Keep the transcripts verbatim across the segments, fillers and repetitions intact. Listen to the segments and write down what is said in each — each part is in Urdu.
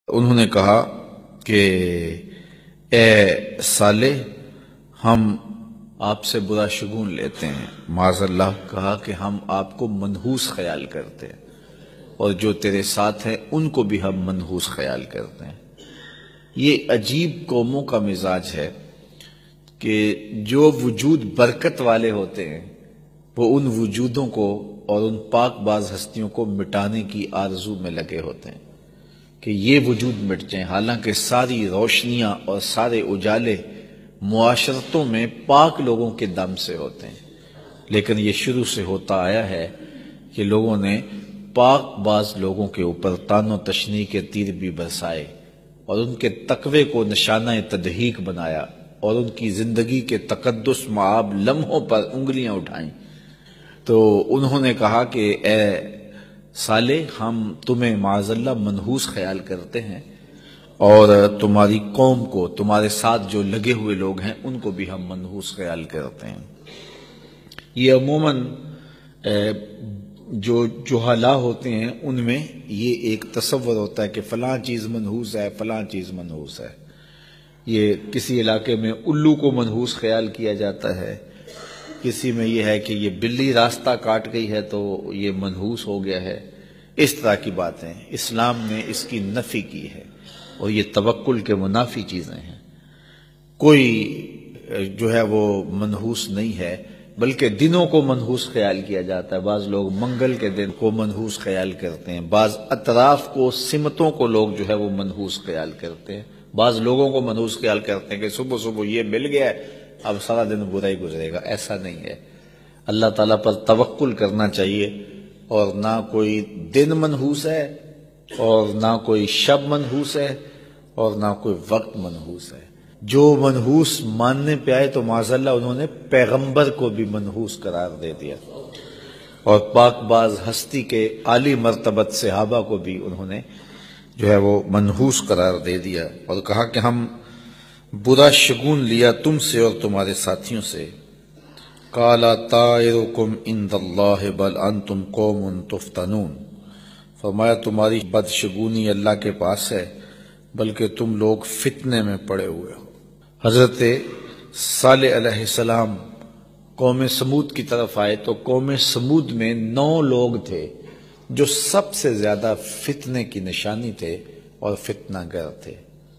انہوں نے کہا کہ اے صالح، ہم آپ سے برا شگون لیتے ہیں۔ معاذ اللہ کہا کہ ہم آپ کو منحوس خیال کرتے ہیں، اور جو تیرے ساتھ ہیں ان کو بھی ہم منحوس خیال کرتے ہیں۔ یہ عجیب قوموں کا مزاج ہے کہ جو وجود برکت والے ہوتے ہیں وہ ان وجودوں کو اور ان پاک باز ہستیوں کو مٹانے کی آرزو میں لگے ہوتے ہیں کہ یہ وجود مٹ جائیں، حالانکہ ساری روشنیاں اور سارے اجالے معاشرتوں میں پاک لوگوں کے دم سے ہوتے ہیں، لیکن یہ شروع سے ہوتا آیا ہے کہ لوگوں نے پاک باز لوگوں کے اوپر تان و تشنیع کے تیر بھی برسائے اور ان کے تقوی کو نشانہ تدحیق بنایا اور ان کی زندگی کے تقدس معاب لمحوں پر انگلیاں اٹھائیں۔ تو انہوں نے کہا کہ اے صالح، ہم تمہیں معاذ اللہ منحوس خیال کرتے ہیں، اور تمہاری قوم کو، تمہارے ساتھ جو لگے ہوئے لوگ ہیں ان کو بھی ہم منحوس خیال کرتے ہیں۔ یہ عموماً جو جہلاء ہوتے ہیں ان میں یہ ایک تصور ہوتا ہے کہ فلاں چیز منحوس ہے، فلاں چیز منحوس ہے۔ یہ کسی علاقے میں الو کو منحوس خیال کیا جاتا ہے، کسی میں یہ ہے کہ یہ بلی راستہ کاٹ گئی ہے تو یہ منحوس ہو گیا ہے۔ اس طرح کی باتیں اسلام نے اس کی نفی کی ہے، اور یہ توکل کے منافی چیزیں ہیں۔ کوئی جو ہے وہ منحوس نہیں ہے، بلکہ دنوں کو منحوس خیال کیا جاتا ہے۔ بعض لوگ منگل کے دن کو منحوس خیال کرتے ہیں، بعض اطراف کو، سمتوں کو لوگ جو ہے وہ منحوس خیال کرتے ہیں، بعض لوگوں کو منحوس خیال کرتے ہیں کہ صبح صبح یہ مل گیا ہے اب سارا دن برا ہی گزرے گا۔ ایسا نہیں ہے، اللہ تعالیٰ پر توکل کرنا چاہیے، اور نہ کوئی دن منحوس ہے اور نہ کوئی شب منحوس ہے اور نہ کوئی وقت منحوس ہے۔ جو منحوس ماننے پہ آئے تو معاذ اللہ انہوں نے پیغمبر کو بھی منحوس قرار دے دیا، اور پاک باز ہستی کے عالی مرتبت صحابہ کو بھی انہوں نے جو ہے وہ منحوس قرار دے دیا، اور کہا کہ ہم برا شگون لیا تم سے اور تمہارے ساتھیوں سے۔ قَالَ طَائِرُكُمْ عِنْدَ اللَّهِ بَلْ أَنْتُمْ قَوْمٌ تُفْتَنُونَ، فرمایا تمہاری بدشگونی اللہ کے پاس ہے، بلکہ تم لوگ فتنے میں پڑے ہوئے ہو۔ حضرت صالح علیہ السلام قوم سمود کی طرف آئے تو قوم سمود میں نو لوگ تھے جو سب سے زیادہ فتنے کی نشانی تھے اور فتنہ گر تھے۔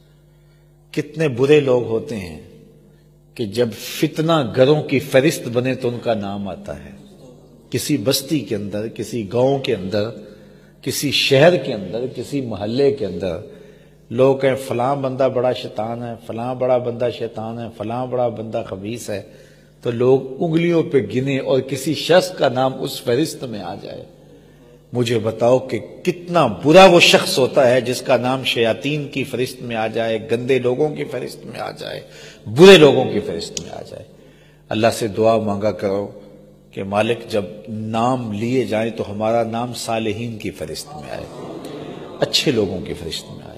کتنے برے لوگ ہوتے ہیں کہ جب فتنہ گروں کی فہرست بنے تو ان کا نام آتا ہے۔ کسی بستی کے اندر، کسی گاؤں کے اندر، کسی شہر کے اندر، کسی محلے کے اندر لوگ کہیں فلاں بندہ بڑا شیطان ہے، فلاں بڑا بندہ شیطان ہے، فلاں بڑا بندہ خبیث ہے، تو لوگ انگلیوں پہ گنے اور کسی شخص کا نام اس فہرست میں آ جائے۔ مجھے بتاؤ کہ کتنا برا وہ شخص ہوتا ہے جس کا نام شیاطین کی فہرست میں آ جائے، گندے لوگوں کی فہرست میں آ جائے، برے لوگوں کی فہرست میں آ جائے۔ اللہ سے دعا مانگا کرو کہ مالک جب نام لیے جائیں تو ہمارا نام صالحین کی فہرست میں آئے، اچھے لوگوں کی فہرست میں آئے۔